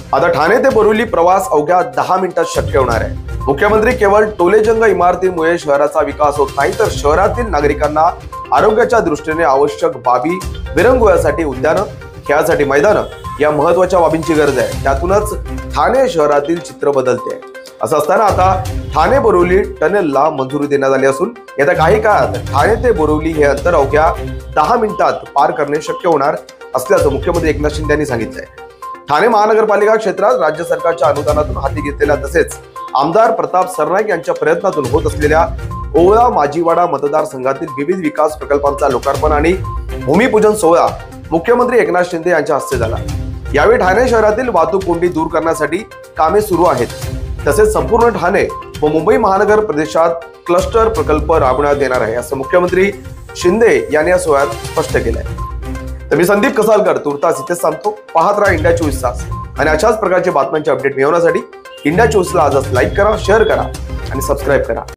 आता ठाणे ते बोरिवली प्रवास अवघ्या 10 मिनिटात शक्य होणार आहे। मुख्यमंत्री केवळ टोलेजंग इमारतीमुळे शहराचा विकास होत नाही, तर शहरातील नागरिकांना आरोग्याच्या दृष्टीने आवश्यक बाबी विरंगुळ्यासाठी उद्यानं, खेळासाठी मैदानं या महत्त्वाच्या बाबींची गरज आहे। त्यातूनच ठाणे शहरातील चित्र बदलते आहे। असं असताना आता ठाणे बोरिवली टनेलला मंजुरी देण्यात आली असून येत्या काही काळात ठाणे ते बोरिवली हे अंतर अवघ्या 10 मिनिटात पार करणे शक्य होणार असल्याचं मुख्यमंत्री एकनाथ शिंदे यांनी सांगितलंय। ठाणे महानगरपालिका क्षेत्रात राज्य सरकारच्या अनुदानातून हाती घेतलेल्या तसेच आमदार प्रताप सरनाईक यांच्या प्रयत्नातून होत असलेल्या ओवळा माजीवाडा मतदारसंघातील विविध विकास प्रकल्पांचा लोकार्पण आणि भूमिपूजन सोहळा मुख्यमंत्री एकनाथ शिंदे यांच्या हस्ते झाला। यावेळी ठाणे शहरातील वाहतूक कोंडी दूर करण्यासाठी कामे सुरू आहेत, तसेच संपूर्ण ठाणे व मुंबई महानगर प्रदेशात क्लस्टर प्रकल्प राबवण्यात येणार आहे, असं मुख्यमंत्री शिंदे यांनी या सोहळ्यात स्पष्ट केलंय। तर मी संदीप कसालकर तुर्तास इथेच थांबतो। पाहत राहा इंडिया 24 तास आणि अशाच प्रकारचे बातम्यांचे अपडेट मिळवण्यासाठी इंडिया 24 ला आजच लाईक करा, शेअर करा आणि सबस्क्राईब करा।